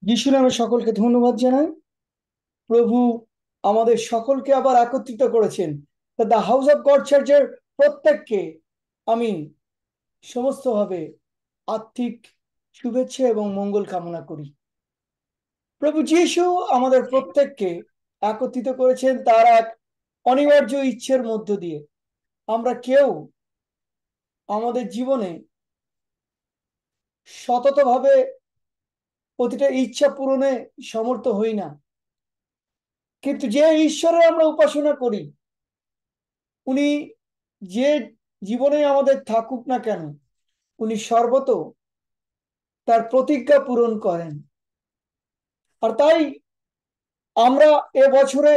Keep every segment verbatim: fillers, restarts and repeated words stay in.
যিশু নামে সকলকে ধন্যবাদ জানাই। প্রভু আমাদের সকলকে আবার একত্রিত করেছেন। দ্য হাউস অফ গড চার্চের প্রত্যেককে আমি সমস্তভাবে আত্মিক শুভেচ্ছা এবং মঙ্গল কামনা করি। প্রভু যিশু আমাদের প্রত্যেককে একত্রিত করেছেন তার এক অনিবার্য ইচ্ছের মধ্য দিয়ে। আমরা কেউ আমাদের জীবনে সততভাবে প্রতিটা ইচ্ছা পূরণে সমর্থ হই না, কিন্তু যে ঈশ্বরের আমরা উপাসনা করি উনি যে জীবনে আমাদের থাকুক না কেন, উনি সর্বত তার প্রতিজ্ঞা পূরণ করেন। আর তাই আমরা এ বছরে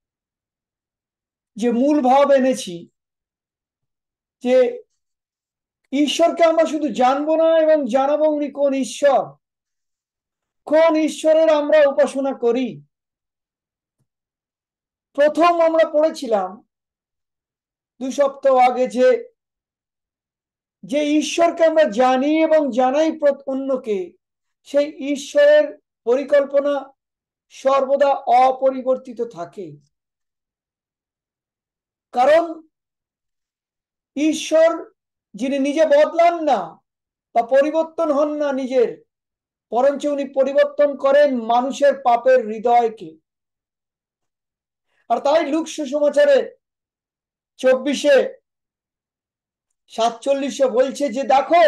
যে মূল ভাব এনেছি যে ঈশ্বরকে আমরা শুধু জানবো না এবং জানাবো উনি কোন ঈশ্বর, কোন ঈশ্বরের আমরা উপাসনা করি। প্রথম আমরা পড়েছিলাম দুই সপ্তাহ আগে যে যে ঈশ্বরকে আমরা জানি এবং জানাই অন্যকে, সেই ঈশ্বরের পরিকল্পনা সর্বদা অপরিবর্তিত থাকে। কারণ ঈশ্বর যিনি নিজে বদলান না বা পরিবর্তন হন না নিজের, বরঞ্চ উনি পরিবর্তন করেন মানুষের পাপের হৃদয়কে। আর তাই লূক সুসমাচারে চব্বিশে সাতচল্লিশে বলছে যে দেখো,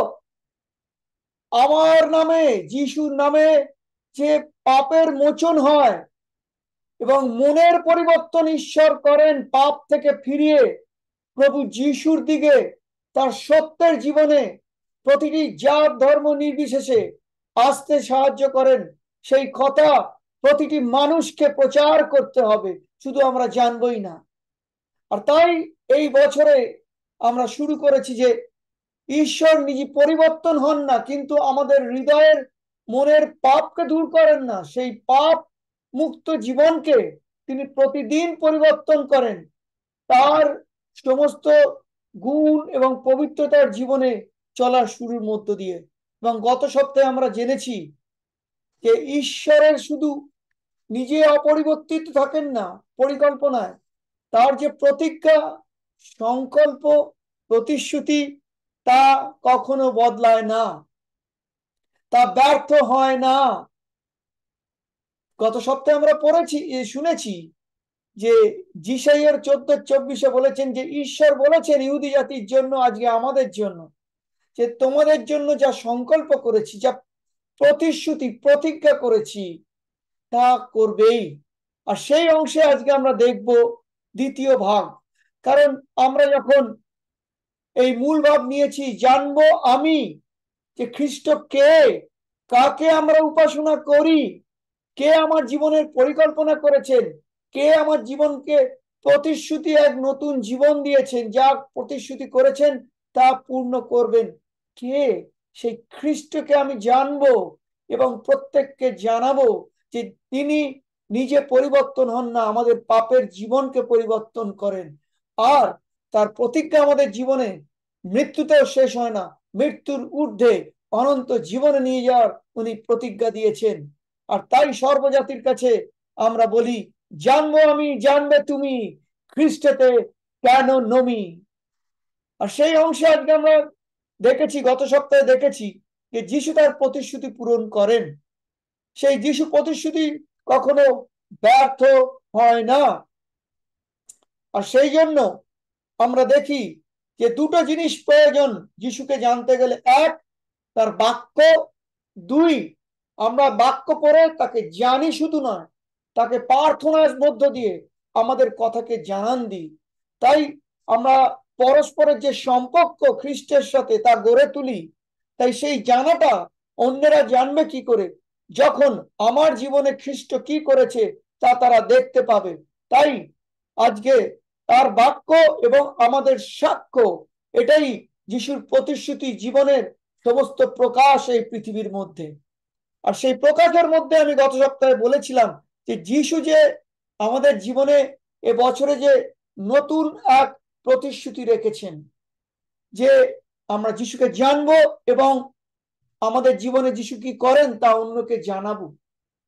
আমার নামে, যিশুর নামে যে পাপের মোচন হয় এবং মনের পরিবর্তন ঈশ্বর করেন, পাপ থেকে ফিরিয়ে প্রভু যিশুর দিকে তার সত্যের জীবনে প্রতিটি জাত ধর্ম নির্বিশেষে আসতে সাহায্য করেন, সেই কথা প্রতিটি মানুষকে প্রচার করতে হবে, শুধু আমরা জানবই না। আর তাই এই বছরে আমরা শুরু করেছি যে ঈশ্বর নিজে পরিবর্তন হন না, কিন্তু আমাদের হৃদয়ের মনের পাপকে দূর করেন না, সেই পাপ মুক্ত জীবনকে তিনি প্রতিদিন পরিবর্তন করেন তার সমস্ত গুণ এবং পবিত্রতার জীবনে চলার শুরুর মধ্য দিয়ে। এবং গত সপ্তাহে আমরা জেনেছি যে ঈশ্বরের শুধু নিজে অপরিবর্তিত থাকেন না পরিকল্পনায়, তার যে প্রতিজ্ঞা, সংকল্প, প্রতিশ্রুতি, তা কখনো বদলায় না, তা ব্যর্থ হয় না। গত সপ্তাহে আমরা পড়েছি, শুনেছি যে যিশাইয়ার চোদ্দ চব্বিশে বলেছেন যে ঈশ্বর বলেছেন ইহুদি জাতির জন্য, আজকে আমাদের জন্য, যে তোমাদের জন্য যা সংকল্প করেছি, যা প্রতিশ্রুতি প্রতিজ্ঞা করেছি, তা করবেই। আর সেই অংশে আজকে আমরা দেখব দ্বিতীয় ভাগ। কারণ আমরা যখন এই মূল ভাব নিয়েছি, জানবো আমি যে খ্রিস্ট কে, কাকে আমরা উপাসনা করি, কে আমার জীবনের পরিকল্পনা করেছেন, কে আমার জীবনকে প্রতিশ্রুতি এক নতুন জীবন দিয়েছেন, যা প্রতিশ্রুতি করেছেন তা পূর্ণ করবেন, কে, সেই খ্রিস্টকে আমি জানবো এবং প্রত্যেককে জানাবো যে তিনি নিজে পরিবর্তন হন না, আমাদের পাপের জীবনকে পরিবর্তন করেন। আর তার প্রতিজ্ঞা আমাদের জীবনে মৃত্যুতেও শেষ হয় না, মৃত্যুর ঊর্ধ্বে অনন্ত জীবনে নিয়ে যাওয়ার উনি প্রতিজ্ঞা দিয়েছেন। আর তাই সর্বজাতির কাছে আমরা বলি, জানবো আমি, জানবে তুমি, খ্রিস্টেতে কেন নমি। আর সেই অংশে আজকে আমরা দেখেছি, গত সপ্তাহে দেখেছি যে যিশু তার প্রতিশ্রুতি পূরণ করেন। সেই যিশু প্রতিশ্রুতি কখনো ব্যর্থ হয় না। আর সেই জন্য আমরা দেখি যে দুটো জিনিস প্রয়োজন যিশুকে জানতে গেলে। এক, তার বাক্য। দুই, আমরা বাক্য পড়ে তাকে জানি শুধু নয়, তাকে প্রার্থনার মধ্য দিয়ে আমাদের কথাকে জানান দিই। তাই আমরা পরস্পরের যে সম্পর্ক খ্রিস্টের সাথে তা গড়ে তুলি। তাই সেই জানাটা অন্যেরা জানবে কি করে, যখন আমার জীবনে খ্রিস্ট কি করেছে তা তারা দেখতে পাবে। তাই আজকে তার বাক্য এবং আমাদের সাক্ষ্য, এটাই যিশুর প্রতিশ্রুতি জীবনের সমস্ত প্রকাশ এই পৃথিবীর মধ্যে। আর সেই প্রকাশের মধ্যে আমি গত সপ্তাহে বলেছিলাম যে যিশু যে আমাদের জীবনে এ বছরে যে নতুন এক প্রতিশ্রুতি রেখেছেন, যে আমরা যিশুকে জানবো এবং আমাদের জীবনে যিশু কি করেন তা অন্যকে জানাবো।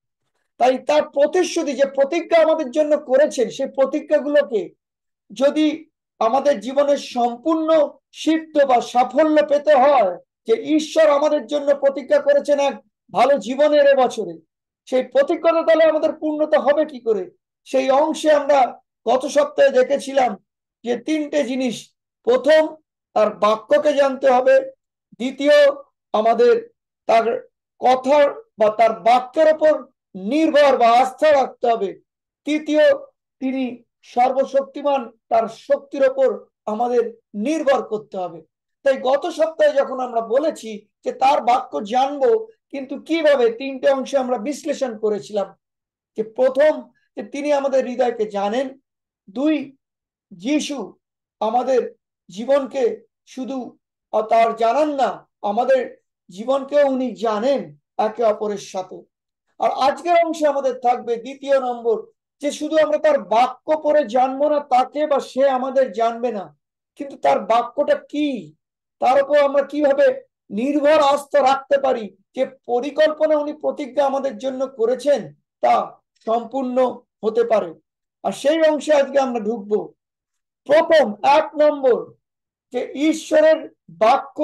তাই তার প্রতিশ্রুতি যে প্রতিজ্ঞা আমাদের জন্য করেছেন, সেই প্রতিজ্ঞাগুলোকে যদি আমাদের জীবনের সম্পূর্ণ সিদ্ধ বা সাফল্য পেতে হয়, যে ঈশ্বর আমাদের জন্য প্রতিজ্ঞা করেছেন এক ভালো জীবনের এবছরে, সেই প্রতিজ্ঞাটা তাহলে আমাদের পূর্ণতা হবে কি করে? সেই অংশে আমরা গত সপ্তাহে দেখেছিলাম যে তিনটে জিনিস। প্রথম, তার বাক্যকে জানতে হবে। দ্বিতীয়, আমাদের তার কথার বা তার বাক্যের ওপর নির্ভর বা আস্থা রাখতে হবে। তৃতীয়, তিনি সর্বশক্তিমান, তার শক্তির ওপর আমাদের নির্ভর করতে হবে। তাই গত সপ্তাহে যখন আমরা বলেছি যে তার বাক্য জানবো, কিন্তু কিভাবে, তিনটে অংশে আমরা বিশ্লেষণ করেছিলাম। যে প্রথম, যে তিনি আমাদের হৃদয়কে জানেন। দুই, যিশু আমাদের জীবনকে শুধু তার জানান না, আমাদের জীবনকেও উনি জানেন একে অপরের সাথে। আর আজকের অংশে আমাদের থাকবে দ্বিতীয় নম্বর, যে শুধু আমরা তার বাক্য পড়ে জানবো না তাকে, বা সে আমাদের জানবে না, কিন্তু তার বাক্যটা কি, তার উপর আমরা কিভাবে নির্ভর আস্থা রাখতে পারি যে পরিকল্পনা উনি প্রতিজ্ঞা আমাদের জন্য করেছেন তা সম্পূর্ণ হতে পারে। আর সেই অংশে আজকে আমরা ঢুকবো। প্রথম, এক নম্বর, যে ঈশ্বরের বাক্য,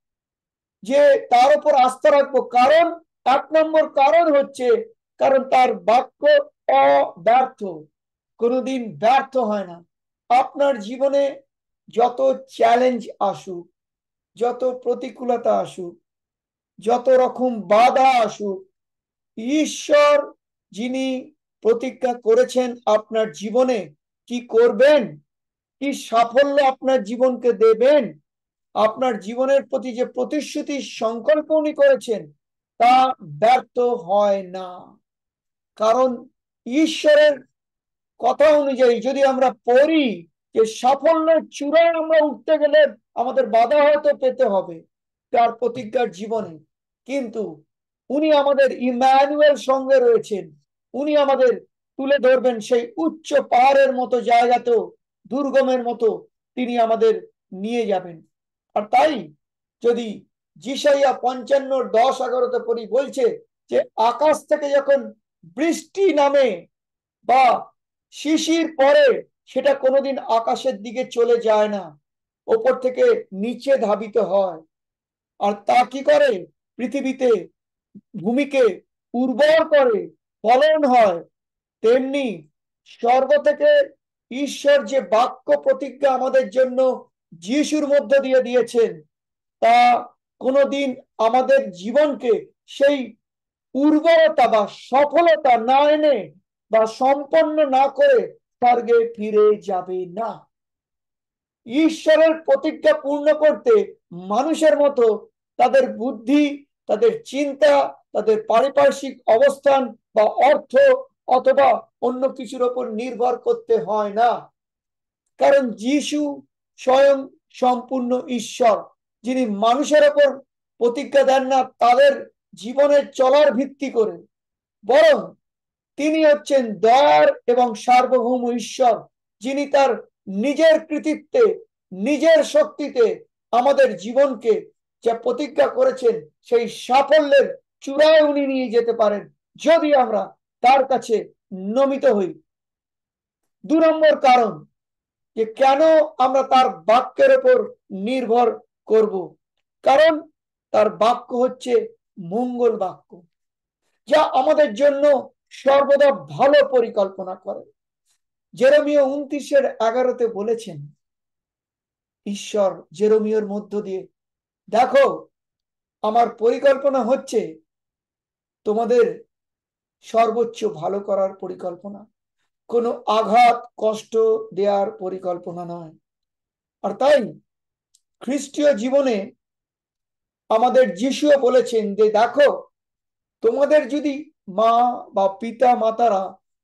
যে তার উপর আস্থা রাখবো। কারণ, এক নম্বর কারণ হচ্ছে, কারণ তার বাক্য অব্যর্থ, কোনোদিন ব্যর্থ হয় না। আপনার জীবনে যত চ্যালেঞ্জ আসুক, যত প্রতিকূলতা আসুক, যত রকম বাধা আসুক, ঈশ্বর যিনি প্রতিজ্ঞা করেছেন আপনার জীবনে কি করবেন, কি সাফল্য আপনার জীবনকে দেবেন, আপনার জীবনের প্রতি যে প্রতিশ্রুতি সংকল্প উনি করেছেন তা ব্যর্থ হয় না। কারণ ঈশ্বরের কথা অনুযায়ী যদি আমরা পড়ি যে সাফল্যের চূড়ায় আমরা উঠতে গেলে আমাদের বাধা হয়তো পেতে হবে তার প্রতিজ্ঞার জীবনে, কিন্তু উনি আমাদের ইম্যানুয়েল সঙ্গে রয়েছেন। উনি আমাদের তুলে ধরবেন সেই উচ্চ পাহাড়ের মতো জায়গাতেও, দুর্গমের মতো তিনি আমাদের নিয়ে যাবেন। আর তাই যদি যিশাইয়া পঞ্চান্ন দশ এগারোতে পড়ি, বলছে যে আকাশ থেকে যখন বৃষ্টি নামে বা শিশির পরে, সেটা কোনোদিন আকাশের দিকে চলে যায় না, ওপর থেকে নিচে ধাবিত হয়। আর তা কি করে? পৃথিবীতে ভূমিকে উর্বর করে, ফলন হয়। তেমনি স্বর্গ থেকে ঈশ্বর যে বাক্য প্রতিজ্ঞা আমাদের জন্য যিশুর মধ্য দিয়ে দিয়েছেন, তা কোনোদিন আমাদের জীবনকে সেই উর্বরতা বা সফলতা না এনে বা সম্পন্ন না করে স্বর্গে ফিরে যাবে না। ঈশ্বরের প্রতিজ্ঞা পূর্ণ করতে মানুষের মতো তাদের বুদ্ধি, তাদের চিন্তা, তাদের পারিপার্শ্বিক অবস্থান বা অর্থ অথবা অন্য কিছুর উপর নির্ভর করতে হয় না। কারণ যিশু স্বয়ং সম্পূর্ণ ঈশ্বর, যিনি মানুষের ওপর প্রতিজ্ঞা দেন না তাদের জীবনের চলার ভিত্তি করে, বরং তিনি হচ্ছেন দয়ার এবং সার্বভৌম ঈশ্বর, যিনি তার নিজের কৃতিত্বে, নিজের শক্তিতে আমাদের জীবনকে যা প্রতিজ্ঞা করেছেন সেই সাফল্যের চূড়ায় উনি নিয়ে যেতে পারেন, যদি আমরা তার কাছে নমিত হই। দু নম্বর কারণ, যে কেন আমরা তার বাক্যের উপর নির্ভর করব, কারণ তার বাক্য হচ্ছে মঙ্গল বাক্য, যা আমাদের জন্য সর্বদা ভালো পরিকল্পনা করে। জেরেমিয়া উনত্রিশের এগারোতে বলেছেন ঈশ্বর জেরেমিয়ার মধ্য দিয়ে, দেখো আমার পরিকল্পনা হচ্ছে তোমাদের সর্বোচ্চ ভালো করার পরিকল্পনা, কোনো আঘাত কষ্ট দেওয়ার পরিকল্পনা নয়। আর তাই খ্রিস্টীয় জীবনে আমাদের যিশুও বলেছেন যে দেখো, তোমাদের যদি মা বা পিতা মাতারা,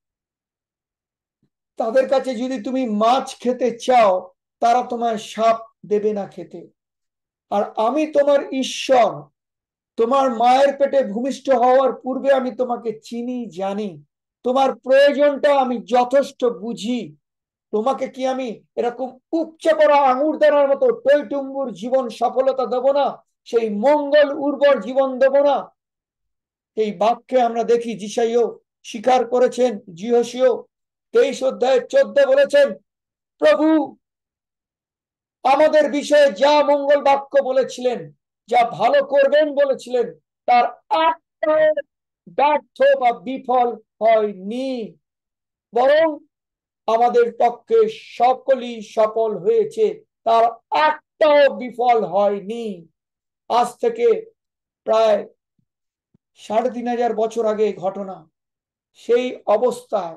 তাদের কাছে যদি তুমি মাছ খেতে চাও, তারা তোমায় সাপ দেবে না খেতে। আর আমি তোমার ঈশ্বর, তোমার মায়ের পেটে ভূমিষ্ঠ হওয়ার পূর্বে আমি তোমাকে চিনি, জানি, তোমার প্রয়োজনটা আমি যথেষ্ট বুঝি। তোমাকে কি আমি এরকম উপচে পড়া আঙুর দানার মতো টইটুম্বুর জীবন সফলতা দেব না, সেই মঙ্গল উর্বর জীবন দেব না? এই বাক্যে আমরা দেখি যিশাইও স্বীকার করেছেন। যিহোশীয় তেইশ অধ্যায় চোদ্দ বলেছেন, প্রভু আমাদের বিষয়ে যা মঙ্গল বাক্য বলেছিলেন, যা ভালো করবেন বলেছিলেন, তার একটা ব্যর্থ বা বিফল হয়নি, বরং আমাদের পক্ষে সকলই সফল হয়েছে, তার একটাও বিফল হয়নি। আজ থেকে প্রায় সাড়ে তিন হাজার বছর আগে ঘটনা। সেই অবস্থায়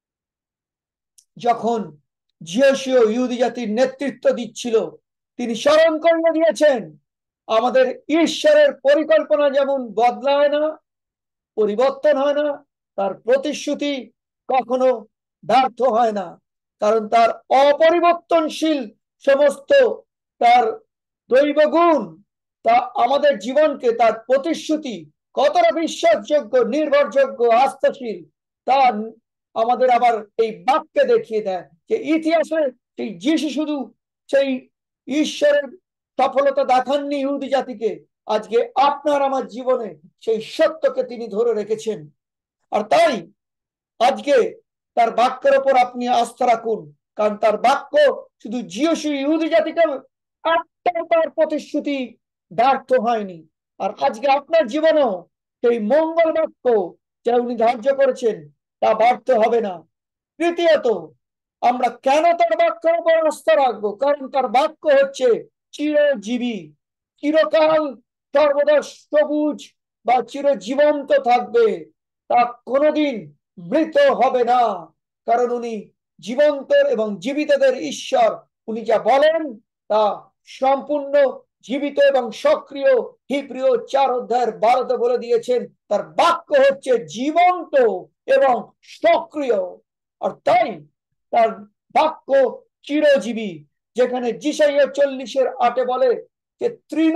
যখন যিহোশীয় ইহুদি জাতির নেতৃত্ব দিচ্ছিল, তিনি স্মরণ করে দিয়েছেন, আমাদের ঈশ্বরের পরিকল্পনা যেমন বদলায় না, পরিবর্তন হয় না, তার প্রতিশ্রুতি কখনো ব্যর্থ হয় না, কারণ তার অপরিবর্তনশীল সমস্ত তার দৈব গুণ, তা আমাদের জীবনকে, তার প্রতিশ্রুতি কতটা বিশ্বাসযোগ্য, নির্ভরযোগ্য, আস্থাশীল, তা আমাদের আবার এই বাক্যে দেখিয়ে দেয় যে ইতিহাসে সেই যিশু শুধু সেই ঈশ্বরের সফলতা দেখাননি ইহুদি জাতিকে, আজকে আপনার আমার জীবনে সেই সত্যকে তিনি ধরে রেখেছেন। আর তাই আজকে তার বাক্যের ওপর আপনি আস্থা রাখুন, কারণ তার বাক্য শুধু যিশু ইহুদি জাতিকে একটা তার প্রতিশ্রুতি ব্যর্থ হয়নি। আর আজকে আপনার জীবনেও সেই মঙ্গল বাক্য যা উনি ধার্য করেছেন তা ব্যর্থ হবে না। তৃতীয়ত, আমরা কেন তার বাক্যের উপর আস্থা রাখবো? কারণ তার বাক্য হচ্ছে চিরজীবী, চিরকাল সর্বদা সবুজ বা চিরজীবন্ত থাকবে, তা কোনোদিন মৃত হবে না, কারণ উনি জীবন্ত এবং জীবিতদের ঈশ্বর। উনি যা বলেন তা সম্পূর্ণ জীবিত এবং সক্রিয়। হিব্রীয় চার অধ্যায়ের বারোতে বলে দিয়েছেন, তার বাক্য হচ্ছে জীবন্ত এবং সক্রিয়। আর তাই তার বাক্য চিরজীবী। যেখানে যিশাইয়া চল্লিশের আটে বলে যে তৃণ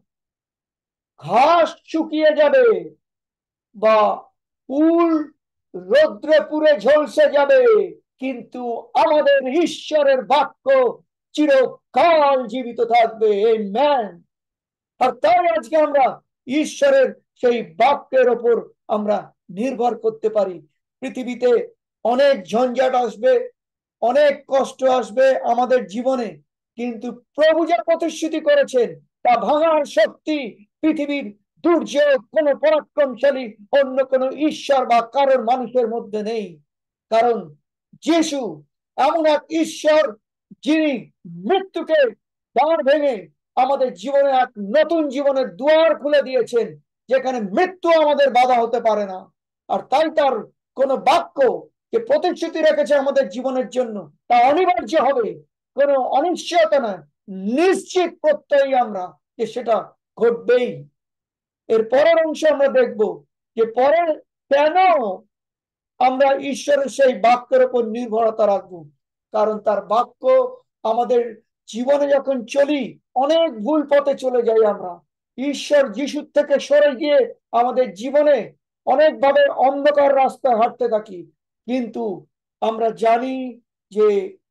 ঘাস শুকিয়ে যাবে বা ফুল রৌদ্রে পুড়ে ঝলসে যাবে, কিন্তু আমাদের ঈশ্বরের বাক্য চিরকাল জীবিত থাকবে। আমেন। আর তাই আজকে আমরা ঈশ্বরের সেই বাক্যের ওপর আমরা নির্ভর করতে পারি। পৃথিবীতে অনেক ঝঞ্ঝাট আসবে, অনেক কষ্ট আসবে আমাদের জীবনে, কিন্তু প্রভু যা প্রতিশ্রুতি করেছেন তা ভাঙার শক্তি পৃথিবীর দুর্যোগ কোন পরাক্রমশালী অন্য কোন ঈশ্বর বা কারোর মানুষের মধ্যে নেই। কারণ যিশু এমন এক ঈশ্বর যিনি মৃত্যুকে দ্বার ভেঙে আমাদের জীবনে এক নতুন জীবনের দুয়ার খুলে দিয়েছেন, যেখানে মৃত্যু আমাদের বাধা হতে পারে না। আর তাই তার কোন বাক্য যে প্রতিশ্রুতি রেখেছে আমাদের জীবনের জন্য তা অনিবার্য হবে, কোনো অনিশ্চয়তা নয়, নিশ্চিত প্রত্যয়ী আমরা যে সেটা ঘটবেই। এর পরের অংশে আমরা দেখব যে পরে কেন আমরা ঈশ্বরের সেই বাক্যের উপর নির্ভরতা রাখবো। কারণ তার বাক্য আমাদের জীবনে যখন চলি, অনেক ভুল পথে চলে যাই আমরা, ঈশ্বর যিশুর থেকে সরে গিয়ে আমাদের জীবনে অনেকভাবে অন্ধকার রাস্তায় হাঁটতে থাকি। কিন্তু আমরা জানি যে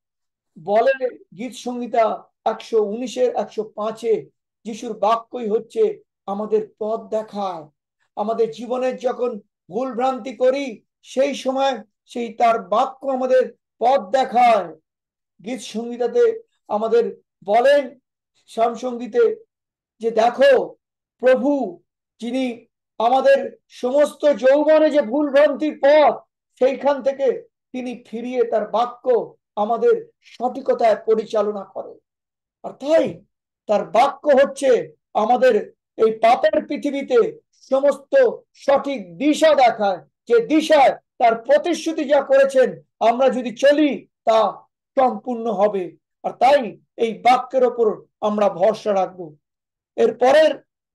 বলে গীত সংহিতা একশো উনিশের একশো পাঁচে যিশুর বাক্যই হচ্ছে আমাদের পথ দেখায়। আমাদের জীবনের যখন ভুল ভ্রান্তি করি সেই সময় সেই তার বাক্য আমাদের পথ দেখায়। গীত সংহিতাতে আমাদের বলেন শাম সঙ্গীতে যে দেখো প্রভু যিনি আমাদের সমস্ত যৌবনে যে ভুল ভ্রান্তির পথ সেইখান থেকে তিনি ফিরিয়ে তার বাক্য আমাদের সঠিকতায় পরিচালনা করে। আর তাই তার বাক্য হচ্ছে আমাদের এই পাপের পৃথিবীতে সমস্ত সঠিক দিশা দেখায়, যে দিশায় তার প্রতিশ্রুতি যা করেছেন আমরা যদি চলি তা সম্পূর্ণ হবে। আর তাই এই বাক্যের ওপর আমরা ভরসা রাখবো। এর পরের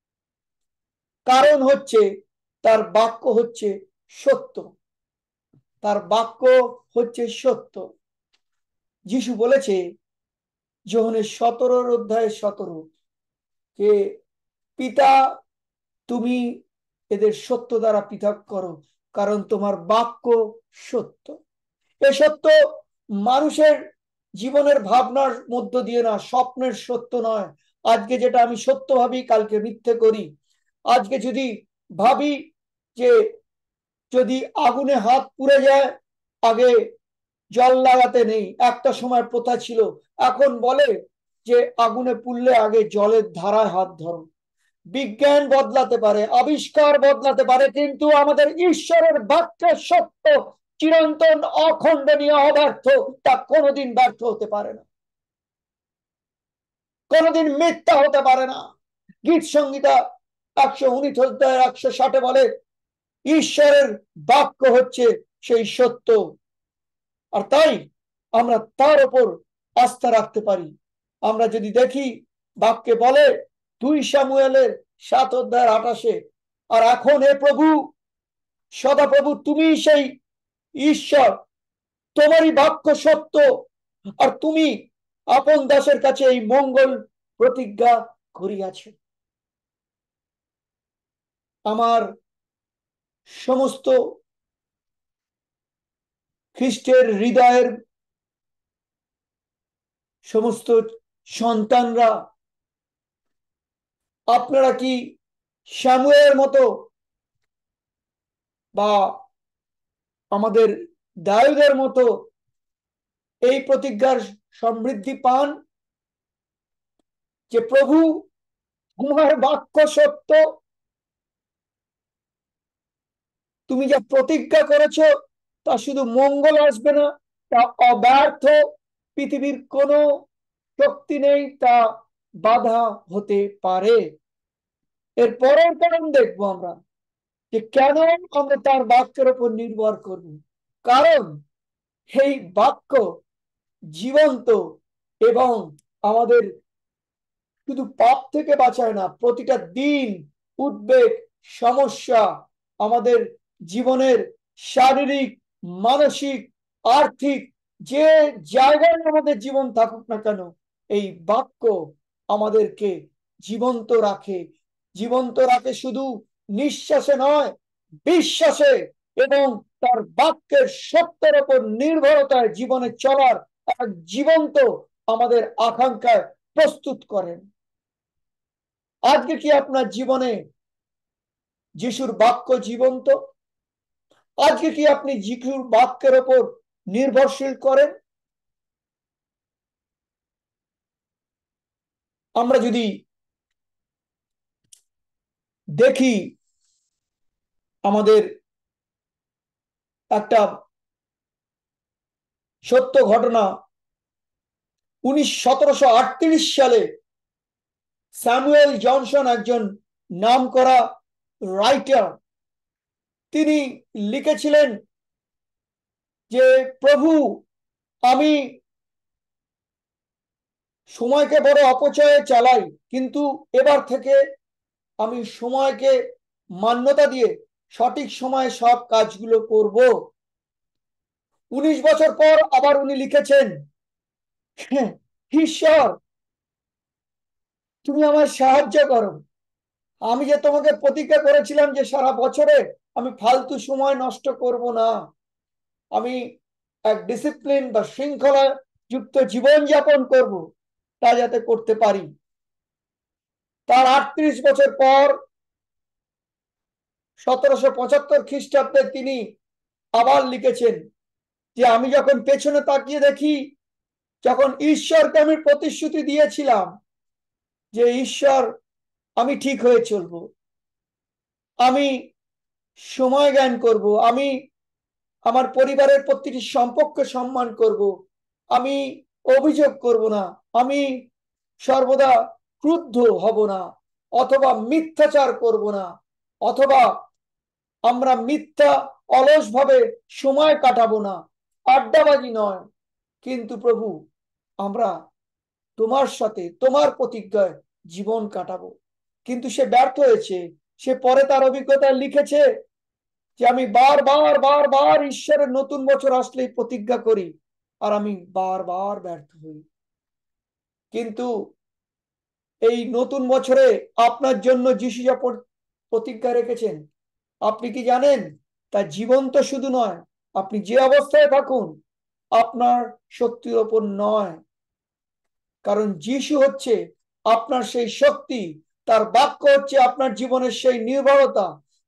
কারণ হচ্ছে তার বাক্য হচ্ছে সত্য। তার বাক্য হচ্ছে সত্য। যিশু বলেছে যোহনের সতেরোর অধ্যায় সতেরো যে পিতা তুমি এদের সত্য দ্বারা পৃথক করো, কারণ তোমার বাক্য সত্য। এ সত্য মানুষের জীবনের ভাবনার মধ্য দিয়ে না, স্বপ্নের সত্য নয়। আজকে যেটা আমি সত্য ভাবি কালকে মিথ্যে করি। আজকে যদি ভাবি যে যদি আগুনে হাত পুড়ে যায়, আগে জল লাগাতে নেই, একটা সময় প্রথা ছিল, এখন বলে যে আগুনে পুড়লে আগে জলের ধারায় হাত ধরো। বিজ্ঞান বদলাতে পারে, আবিষ্কার বদলাতে পারে, কিন্তু আমাদের ঈশ্বরের বাক্যের সত্য চিরন্তন, অখণ্ডনীয়, অব্যর্থ, তা কোনোদিন ব্যর্থ হতে পারে না, কোনোদিন মিথ্যা হতে পারে না। গীত সংহিতা একশো উনিশ অধ্যায় একশো ষাটে বলে ঈশ্বরের বাক্য হচ্ছে সেই সত্য, আর তাই আমরা তার উপর আস্থা রাখতে পারি। আমরা যদি দেখি বাক্যে বলে দুই শামুয়েলের সাত অধ্যায় আঠাশে, আর এখন হে প্রভু, সদাপ্রভু, তুমি সেই ঈশ্বর, তোমারই বাক্য সত্য, আর তুমি আপন দাসের কাছে এই মঙ্গল প্রতিজ্ঞা করিয়াছ। আমার সমস্ত খ্রিস্টের হৃদয়ের সমস্ত সন্তানরা, আপনারা কি শামুয়েলের মতো বা আমাদের দাউদের মতো এই প্রতিজ্ঞার সমৃদ্ধি পান যে প্রভু, তোমার বাক্য সত্য, তুমি যা প্রতিজ্ঞা করেছ তা শুধু মঙ্গল আসবে না, তা অব্যর্থ, পৃথিবীর কোনো শক্তি নেই তা বাধা হতে পারে। এর পরের কারণ দেখবো আমরা যে কেন আমরা তার বাক্যের উপর নির্ভর করব। কারণ এই বাক্য জীবন্ত এবং আমাদের শুধু পাপ থেকে বাঁচায় না, প্রতিটা দিন উদ্বেগ, সমস্যা, আমাদের জীবনের শারীরিক, মানসিক, আর্থিক যে জায়গায় আমাদের জীবন থাকুক না কেন, এই বাক্য আমাদেরকে জীবন্ত রাখে। জীবন্ত রাখে শুধু নিঃশ্বাসে নয়, বিশ্বাসে, এবং তার বাক্যের সত্যের উপর নির্ভরতায় জীবনে চলার এক জীবন্ত আমাদের আকাঙ্ক্ষায় প্রস্তুত করেন। আজকে কি আপনার জীবনে যিশুর বাক্য জীবন্ত? আজকে কি আপনি যিশুর বাক্যের উপর নির্ভরশীল করেন? আমরা যদি দেখি আমাদের একটা সত্য ঘটনা, উনিশ সতেরোশো আটত্রিশ সালে স্যামুয়েল জনসন, একজন নামকরা রাইটার, তিনি লিখেছিলেন যে প্রভু, আমি সময়কে বড় অপচয়ে চালাই, কিন্তু এবার থেকে আমি সময়কে মান্যতা দিয়ে সঠিক সময়ে সব কাজগুলো করব। উনিশ বছর পর আবার উনি লিখেছেন, ঈশ্বর, তুমি আমার সাহায্য করো। আমি যে তোমাকে প্রতিজ্ঞা করেছিলাম যে সারা বছরে আমি ফালতু সময় নষ্ট করব না, আমি এক ডিসিপ্লিন বা শৃঙ্খলা যুক্ত জীবন যাপন করব, তা যাতে করতে পারি। তার আটত্রিশ বছর পর সতেরোশো পঁচাত্তর খ্রিস্টাব্দে তিনি আবার লিখেছেন যে আমি যখন পেছনে তাকিয়ে দেখি, যখন ঈশ্বরকে আমি প্রতিশ্রুতি দিয়েছিলাম যে ঈশ্বর, আমি ঠিক হয়ে চলবো, আমি সময় জ্ঞান করব, আমি আমার পরিবারের প্রতিটি সম্পর্ক সম্মান করব, আমি অভিযোগ করব না, আমি সর্বদা ক্রুদ্ধ হব না, অথবা মিথ্যাচার করব না, অথবা আমরা মিথ্যা অলস ভাবে সময় কাটাবো না, আড্ডাবাজি নয়, কিন্তু প্রভু আমরা তোমার সাথে তোমার প্রতিজ্ঞায় জীবন কাটাবো। কিন্তু সে ব্যর্থ হয়েছে। সে পরে তার অভিজ্ঞতায় লিখেছে যে আমি বারবার বারবার ঈশ্বরের নতুন বছর আসলেই প্রতিজ্ঞা করি, আর আমি বারবার ব্যর্থ হই। কিন্তু এই নতুন বছরে আপনার জন্য যিশু যা প্রতিজ্ঞা রেখেছেন, আপনি কি জানেন? তা জীবন্ত শুধু নয়, আপনি যে অবস্থায় থাকুন, আপনার শক্তির ওপর নয়, কারণ যিশু হচ্ছে আপনার সেই শক্তি, তার বাক্য হচ্ছে আপনার জীবনের সেই নির্ভরতা,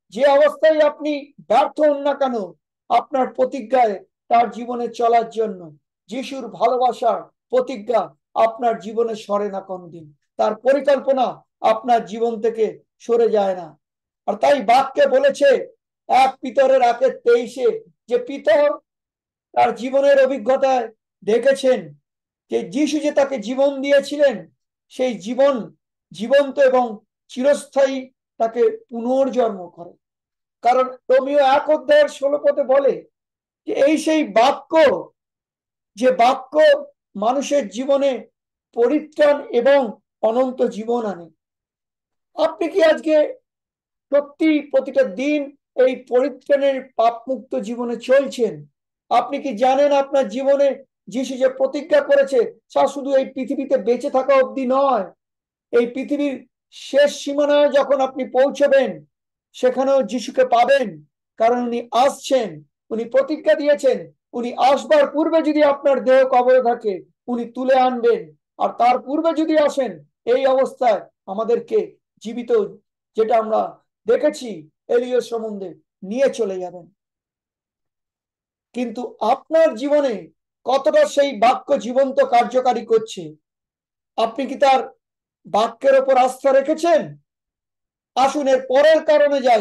যে অবস্থায় আপনি ব্যর্থ হন না কেন, আপনার প্রতিজ্ঞায় তার জীবনে চলার জন্য যিশুর ভালোবাসার প্রতিজ্ঞা আপনার জীবনে সরে না কোনদিন, তার পরিকল্পনা আপনার জীবন থেকে সরে যায় না। আর তাই বাক্যে বলেছে এক পিতরের একের তেইশে যে পিতর তার জীবনের অভিজ্ঞতায় দেখেছেন যে যিশু যে তাকে জীবন দিয়েছিলেন, সেই জীবন জীবন্ত এবং চিরস্থায়ী তাকে পুনর্জন্ম করে। কারণ রোমিও এক অধ্যায়ের ষোলো পদে বলে যে এই সেই বাক্য, যে বাক্য মানুষের জীবনে পরিত্রাণ এবং অনন্ত জীবন আনে। আপনি কি আজকে সত্যি প্রতিটা দিন এই পরিত্রাণের পাপমুক্ত জীবনে চলছেন? আপনি কি জানেন আপনার জীবনে যিশু যে প্রতিজ্ঞা করেছে তা শুধু এই পৃথিবীতে বেঁচে থাকা অবধি নয়, এই পৃথিবীর শেষ সীমানায় যখন আপনি পৌঁছবেন সেখানেও যিশুকে পাবেন। কারণ উনি আসছেন, উনি প্রতিজ্ঞা দিয়েছেন উনি আসবার পূর্বে যদি আপনার দেহ কবরে থাকে উনি তুলে আনবেন, আর তার পূর্বে যদি আসেন এই অবস্থায় আমাদেরকে জীবিত, যেটা আমরা দেখেছি এলিয়র সম্বন্ধে, নিয়ে চলে যাবেন। কিন্তু আপনার জীবনে কতটা সেই বাক্য জীবন্ত কার্যকারী করছে? আপনি কি তার বাক্যের ওপর আস্থা রেখেছেন? আসুন এর পরের কারণে যাই।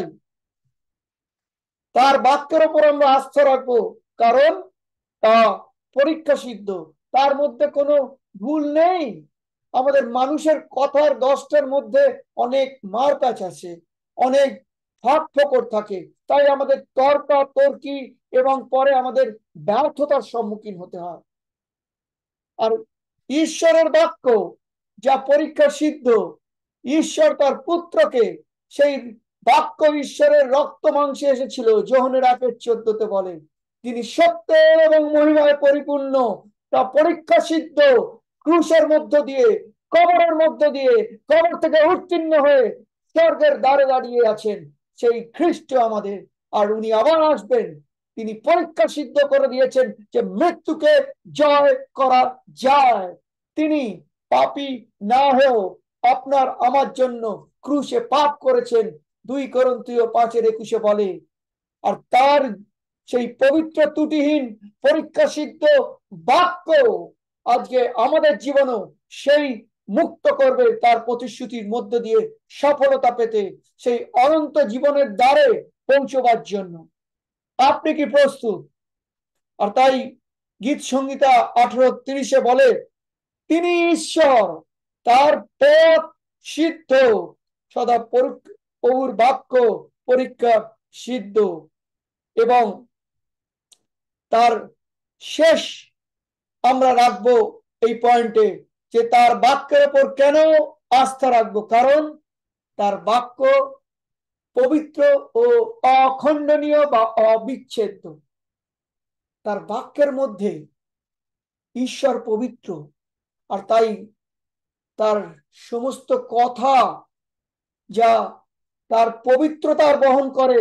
তার বাক্যের ওপর আমরা আস্থা রাখবো কারণ তা পরীক্ষা সিদ্ধ, তার মধ্যে কোনো ভুল নেই। আমাদের মানুষের কথার দশটার মধ্যে অনেক মারপ্যাচ আছে, অনেক ফাঁক ফোকর থাকে, তাই আমাদের তর্কা তর্কি এবং পরে আমাদের ব্যর্থতার সম্মুখীন হতে হয়। আর ঈশ্বরের বাক্য যা পরীক্ষা সিদ্ধ, ঈশ্বর তার পুত্রকে, সেই বাক্য ঈশ্বরের রক্ত মাংসে এসেছিল, যোহনের একের চোদ্দতে বলে তিনি সত্য এবং মহিমায় পরিপূর্ণ, তা পরীক্ষা সিদ্ধ ক্রুশের মধ্য দিয়ে, কবরের মধ্য দিয়ে, কবর থেকে উত্তীর্ণ হয়ে স্বর্গের দ্বারে দাঁড়িয়ে আছেন সেই খ্রিস্ট আমাদের। আর উনি আবার আসবেন, তিনি পরীক্ষা সিদ্ধ করে দিয়েছেন যে মৃত্যুকে জয় করা যায়। তিনি পাপী না হয়েও আপনার আমার জন্য ক্রুশে পাপ করেছেন, দুই করন্থীয় পাঁচের একুশে বলে। আর তার সেই পবিত্র ত্রুটিহীন পরীক্ষা সিদ্ধ বাক্য আজকে আমাদের জীবনও সেই মুক্ত করবে তার প্রতিশ্রুতির মধ্য দিয়ে সফলতা পেতে, সেই অনন্ত জীবনের দ্বারে পৌঁছবার জন্য। আপনি কি প্রস্তুত? আর তাই গীত সংহিতা আঠারো তিরিশে বলে তিনি ঈশ্বর, তার পথ সিদ্ধ, সদা প্রভুর বাক্য পরীক্ষা সিদ্ধ। এবং তার শেষ আমরা রাখবো এই পয়েন্টে যে তার বাক্যের উপর কেন আস্থা রাখবো, কারণ তার বাক্য পবিত্র ও অখণ্ডনীয় বা অবিচ্ছেদ্য। তার বাক্যের মধ্যে ঈশ্বর পবিত্র, আর তাই তার সমস্ত কথা যা তার পবিত্রতার বহন করে,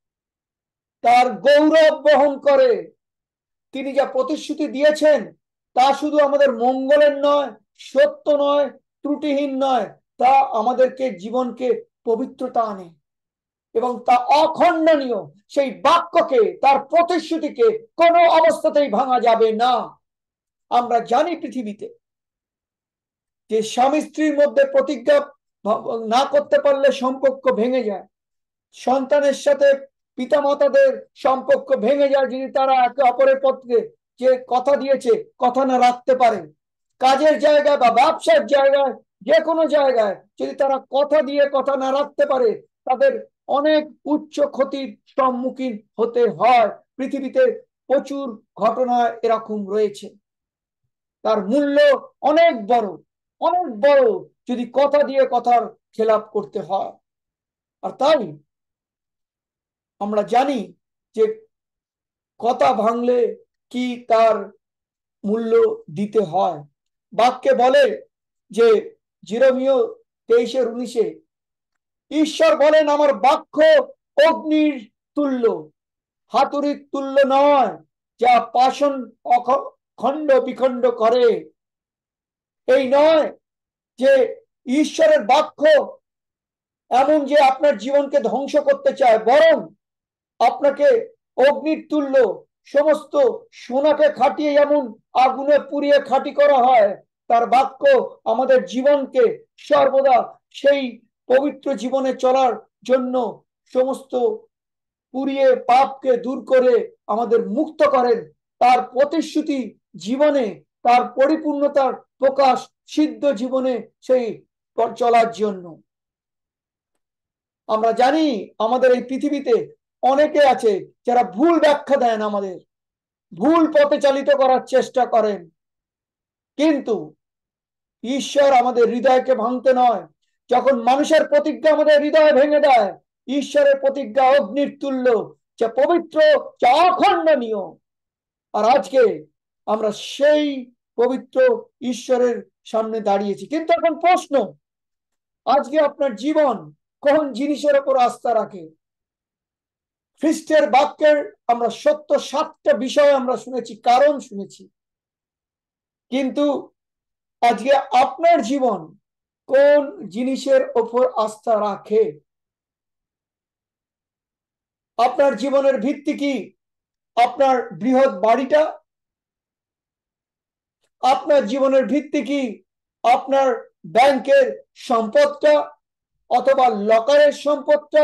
তার গৌরব বহন করে, তিনি যা প্রতিশ্রুতি দিয়েছেন তা শুধু আমাদের মঙ্গলের নয়, সত্য নয়, ত্রুটিহীন নয়, তা আমাদেরকে জীবনকে পবিত্রতা আনে এবং তা অখণ্ডনীয়। সেই বাক্যকে, তার প্রতিশ্রুতিকে কোনো অবস্থাতেই ভাঙা যাবে না। আমরা জানি পৃথিবীতে যে স্বামী স্ত্রীর মধ্যে প্রতিজ্ঞা না করতে পারলে সম্পর্ক ভেঙে যায়, সন্তানের সাথে পিতামাতাদের সম্পর্ক ভেঙে যায় যদি তারা একে অপরের পক্ষে যে কথা দিয়েছে কথা না রাখতে পারে। কাজের জায়গায় বা ব্যবসার জায়গায়, যে কোনো জায়গায় যদি তারা কথা দিয়ে কথা না রাখতে পারে তাদের অনেক উচ্চ ক্ষতির সম্মুখীন হতে হয়। পৃথিবীতে প্রচুর ঘটনা এরকম রয়েছে। তার মূল্য অনেক বড়, অনেক বড় যদি কথা দিয়ে কথার খেলাপ করতে হয়। আর তাই আমরা জানি যে কথা ভাঙলে কি তার মূল্য দিতে হয়। বাক্যে বলে যে জিরোমিও তেইশের উনিশে ঈশ্বর বলেন আমার বাক্য অগ্নির তুল্য, হাতুড়ির তুল্য নয় যা পাষণ খণ্ড বিখণ্ড করে। এই নয় যে ঈশ্বরের বাক্য এমন যে আপনার জীবনকে ধ্বংস করতে চায়, বরং আপনাকে অগ্নির তুল্য সমস্ত সোনাকে খাটিয়ে যেমন আগুনে পুড়িয়ে খাঁটি করা হয়, তার বাক্য আমাদের জীবনকে সর্বদা সেই পবিত্র জীবনে চলার জন্য সমস্ত পুড়িয়ে পাপকে দূর করে আমাদের মুক্ত করেন, তার প্রতিশ্রুতি জীবনে তার পরিপূর্ণতার প্রকাশ সিদ্ধ জীবনে সেই চলার জন্য। আমরা জানি আমাদের এই পৃথিবীতে অনেকে আছে যারা ভুল ব্যাখ্যা দেন, আমাদের ভুল পথে চালিত করার চেষ্টা করেন, কিন্তু ঈশ্বর আমাদের হৃদয়কে ভাঙতে নয়, যখন মানুষের প্রতিজ্ঞা আমাদের হৃদয়ে ভেঙে দেয়, ঈশ্বরের প্রতিজ্ঞা অগ্নির তুল্য, যা পবিত্র, যা অখণ্ডনীয়। আর আজকে আমরা সেই পবিত্র ঈশ্বরের সামনে দাঁড়িয়েছি। কিন্তু এখন প্রশ্ন, আজকে আপনার জীবন কোন জিনিসের উপর আস্থা রাখে? খ্রিস্টের বাক্যের আমরা সত্য সাতটা বিষয় আমরা শুনেছি, কারণ শুনেছি, কিন্তু আজকে আপনার জীবন কোন জিনিসের উপর আস্থা রাখে? আপনার জীবনের ভিত্তি কি? আপনার বৃহৎ বাড়িটা? আপনার জীবনের ভিত্তি কি আপনার ব্যাংকের সম্পদটা অথবা লকারের সম্পদটা?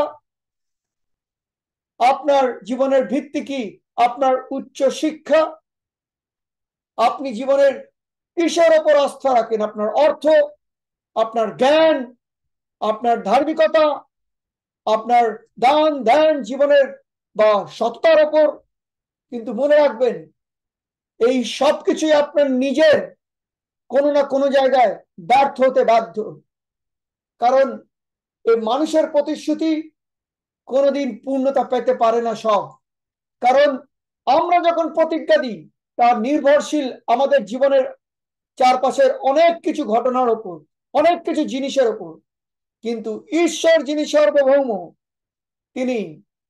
আপনার জীবনের ভিত্তি কি আপনার উচ্চ শিক্ষা? আপনি জীবনের কিসের ওপর আস্থা রাখেন? আপনার অর্থ, আপনার জ্ঞান, আপনার ধার্মিকতা, আপনার দান ধ্যান জীবনের বা সত্তার ওপর? কিন্তু মনে রাখবেন, এই সবকিছুই আপনার নিজের কোনো না কোনো জায়গায় ব্যর্থ হতে বাধ্য। কারণ এই মানুষের প্রতিশ্রুতি কোনোদিন পূর্ণতা পেতে পারে না সব। কারণ আমরা যখন প্রতিজ্ঞা দিই, তা নির্ভরশীল আমাদের জীবনের চারপাশের অনেক কিছু ঘটনার উপর, অনেক কিছু জিনিসের উপর। কিন্তু ঈশ্বর যিনি সার্বভৌম, তিনি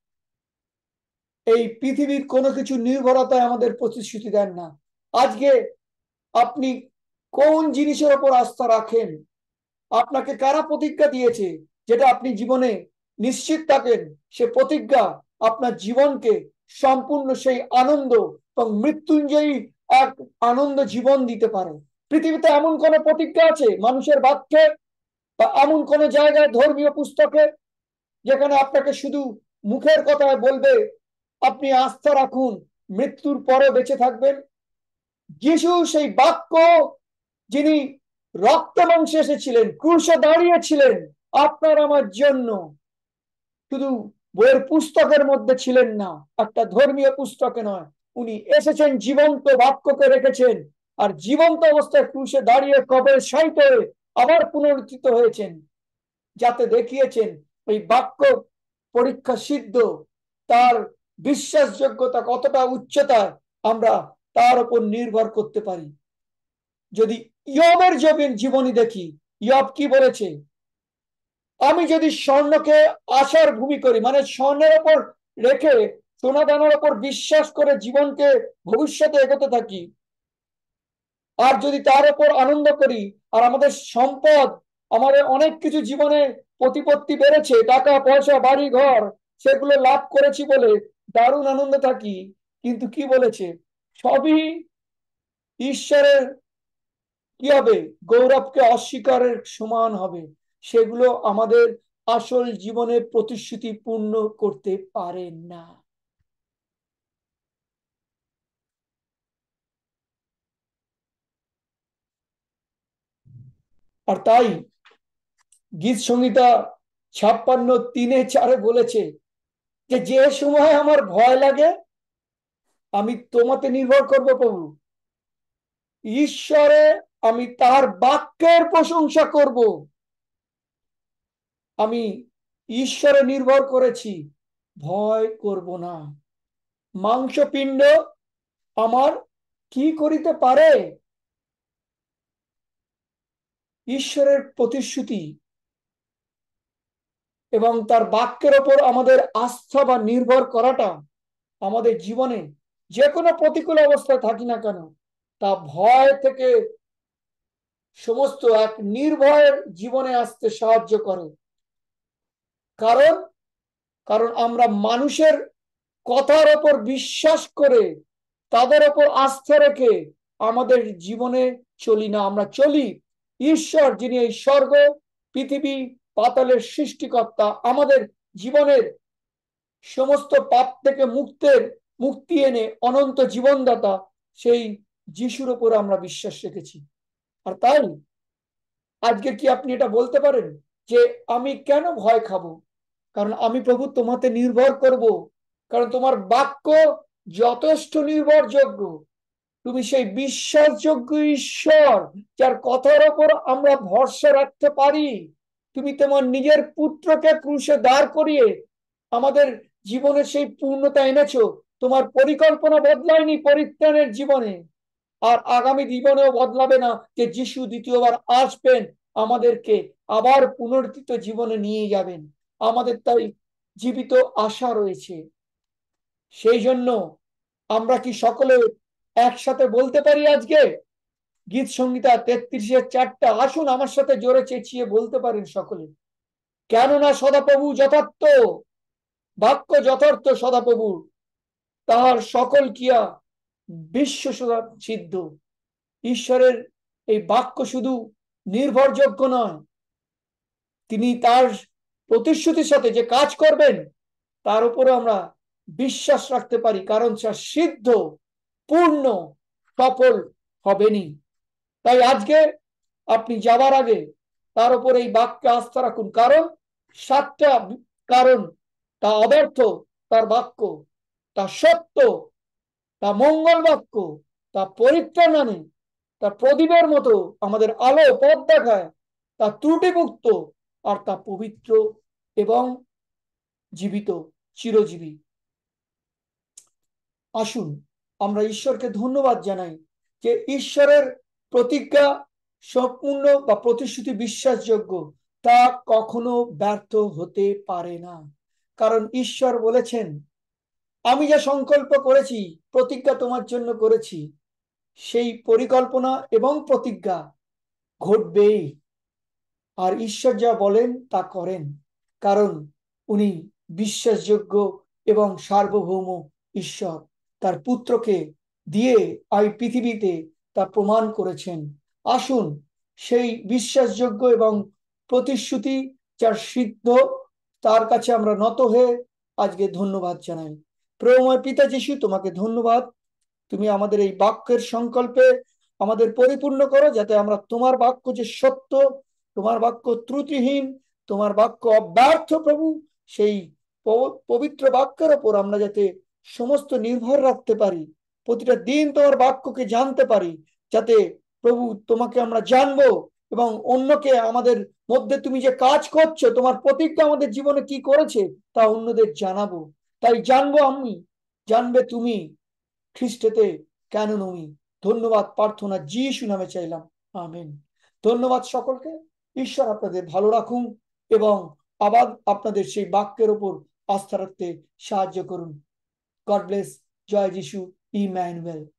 এই পৃথিবীর কোনো কিছু নির্ভরতায় আমাদের প্রতিশ্রুতি দেন না। আজকে আপনি কোন জিনিসের উপর আস্থা রাখেন? আপনাকে কারা প্রতিজ্ঞা দিয়েছে যেটা আপনি জীবনে নিশ্চিত থাকেন সে প্রতিজ্ঞা আপনার জীবনকে সম্পূর্ণ সেই আনন্দ এবং মৃত্যুঞ্জয়ী এক আনন্দ জীবন দিতে পারে? পৃথিবীতে এমন কোন প্রতিজ্ঞা আছে মানুষের বাক্যে বা এমন কোন জায়গায় ধর্মীয় পুস্তকে যেখানে আপনাকে শুধু মুখের কথায় বলবে আপনি আস্থা রাখুন, মৃত্যুর পরে বেঁচে থাকবেন? যিশু সেই বাক্য, যিনি রক্ত মাংসে এসেছিলেন, ক্রুশে দাঁড়িয়েছিলেন আপনার আমার জন্য, শুধু বইয়ের পুস্তকের মধ্যে ছিলেন না, একটা ধর্মীয় পুস্তকে নয়, উনি এসেছেন জীবন্ত বাক্যকে রেখেছেন, আর জীবন্ত অবস্থায় ক্রুশে দাঁড়িয়ে কবরে শায়িত হয়ে আবার পুনরুত্থিত হয়েছেন, যাতে দেখিয়েছেন এই বাক্য পরীক্ষা সিদ্ধ, তার বিশ্বাসযোগ্যতা কতটা উচ্চতায় আমরা তার উপর নির্ভর করতে পারি। যদি ইয়বের জীবনী দেখি, ইয়ব কি বলেছে? আমি যদি স্বর্ণকে আশার ভূমি করি, মানে স্বর্ণের ওপর রেখে সোনা দানার ওপর বিশ্বাস করে জীবনকে ভবিষ্যতে এগোতে থাকি, আর যদি তার উপর আনন্দ করি, আর আমাদের সম্পদ, আমাদের অনেক কিছু জীবনে প্রতিপত্তি বেড়েছে, টাকা পয়সা বাড়ি ঘর, সেগুলো লাভ করেছি বলে দারুণ আনন্দ থাকি, কিন্তু কি বলেছে? সবই ঈশ্বরের কি হবে? গৌরবকে অস্বীকারের সমান হবে। সেগুলো আমাদের আসল জীবনে প্রতিশ্রুতি পূর্ণ করতে পারে না। আর তাই গীত সংহিতা ছাপ্পান্ন তিনে চারে বলেছে যে যে সময় আমার ভয় লাগে আমি তোমাতে নির্ভর করবো প্রভু, ঈশ্বরে আমি তার বাক্যের প্রশংসা করব। আমি ঈশ্বরে নির্ভর করেছি, ভয় করব না। মাংসপিণ্ড আমার কি করিতে পারে? ঈশ্বরের প্রতিশ্রুতি এবং তার বাক্যের ওপর আমাদের আস্থা বা নির্ভর করাটা আমাদের জীবনে যে কোনো প্রতিকূল অবস্থায় থাকি না কেন, তা ভয় থেকে সমস্ত এক নির্ভয়ের জীবনে আসতে সাহায্য করে। কারণ কারণ আমরা মানুষের কথার ওপর বিশ্বাস করে তাদের ওপর আস্থা রেখে আমাদের জীবনে চলি না, আমরা চলি ঈশ্বর যিনি এই স্বর্গ পৃথিবী পাতালের সৃষ্টিকর্তা, আমাদের জীবনের সমস্ত পাপ থেকে মুক্তের মুক্তি এনে অনন্ত জীবনদাতা, সেই যিশুর উপর আমরা বিশ্বাস রেখেছি। আর তাই আজকে কি আপনি এটা বলতে পারেন যে আমি কেন ভয় খাবো? কারণ আমি প্রভু তোমাতে নির্ভর করব, কারণ তোমার বাক্য যথেষ্ট নির্ভরযোগ্য। তুমি সেই বিশ্বাসযোগ্য ঈশ্বর যার কথার ওপর আমরা ভরসা রাখতে পারি। তুমি তোমার নিজের পুত্রকে ক্রুশে দাঁড় করিয়ে আমাদের জীবনে সেই পূর্ণতা এনেছো। তোমার পরিকল্পনা বদলায়নি পরিত্রাণের জীবনে, আর আগামী জীবনেও বদলাবে না, যে যিশু দ্বিতীয়বার আসবেন, আমাদেরকে আবার পুনরুত্থিত জীবনে নিয়ে যাবেন। আমাদের তাই জীবিত আশা রয়েছে। সেই জন্য আমরা কি সকলে একসাথে বলতে পারি আজকে গীত সংহিতা তেত্রিশের চারটা, আসুন আমার সাথে জোরে চেঁচিয়ে বলতে পারেন সকলে। কেননা সদাপ্রভু যথার্থ, বাক্য যথার্থ সদাপ্রভু, তাহার সকল কিয়া বিশ্ব সিদ্ধ। ঈশ্বরের এই বাক্য শুধু নির্ভরযোগ্য নয়, তিনি তার প্রতিশ্রুতির সাথে যে কাজ করবেন তার উপরে আমরা বিশ্বাস রাখতে পারি, কারণ সে সিদ্ধ, পূর্ণ, সফল হবেনি। তাই আজকে আপনি যাবার আগে তার উপর এই বাক্যে আস্থা রাখুন, কারণ সাতটা কারণ তা অব্যর্থ, তার বাক্য তা সত্য, তা মঙ্গল বাক্য, তা পরিত্রাণ আনে, তা প্রদীপের মতো আমাদের আলো পথ দেখায়, তা ত্রুটিমুক্ত, আর তা পবিত্র এবং জীবিত, চিরজীবী। আসুন আমরা ঈশ্বরকে ধন্যবাদ জানাই যে ঈশ্বরের প্রতিজ্ঞা সম্পূর্ণ বা প্রতিশ্রুতি বিশ্বাসযোগ্য, তা কখনো ব্যর্থ হতে পারে না। কারণ ঈশ্বর বলেছেন, আমি যা সংকল্প করেছি, প্রতিজ্ঞা তোমার জন্য করেছি, সেই পরিকল্পনা এবং প্রতিজ্ঞা ঘটবেই। আর ঈশ্বর যা বলেন তা করেন, কারণ উনি বিশ্বাসযোগ্য এবং সার্বভৌম ঈশ্বর। তার পুত্রকে দিয়ে এই পৃথিবীতে তা প্রমাণ করেছেন। আসুন সেই বিশ্বাসযোগ্য এবং প্রতিশ্রুতি যার সিদ্ধ, তার কাছে আমরা নত হয়ে আজকে ধন্যবাদ জানাই। প্রেমময় পিতা যিশু, তোমাকে ধন্যবাদ। তুমি আমাদের এই বাক্যের সংকল্পে আমাদের পরিপূর্ণ করো, যাতে আমরা তোমার বাক্য যে সত্য, তোমার বাক্য ত্রুটিহীন, তোমার বাক্য অব্যর্থ প্রভু, সেই পবিত্র বাক্যের ওপর আমরা যাতে সমস্ত নির্ভর রাখতে পারি, প্রতিটা দিন তোমার বাক্যকে জানতে পারি, যাতে প্রভু তোমাকে আমরা জানবো এবং অন্যকে আমাদের মধ্যে তুমি যে কাজ করছো, তোমার প্রতিজ্ঞা আমাদের জীবনে কি করেছে তা অন্যদের জানাবো। তাই জানবো আমি, জানবে তুমি, খ্রিস্টেতে কেন নমি। ধন্যবাদ প্রার্থনা যিশু নামে চাইলাম, আমেন। ধন্যবাদ সকলকে। ঈশ্বর আপনাদের ভালো রাখুন এবং আবার আপনাদের সেই বাক্যের উপর আস্থা রাখতে সাহায্য করুন। God bless. জয় যিশু। ইম্যানুয়েল।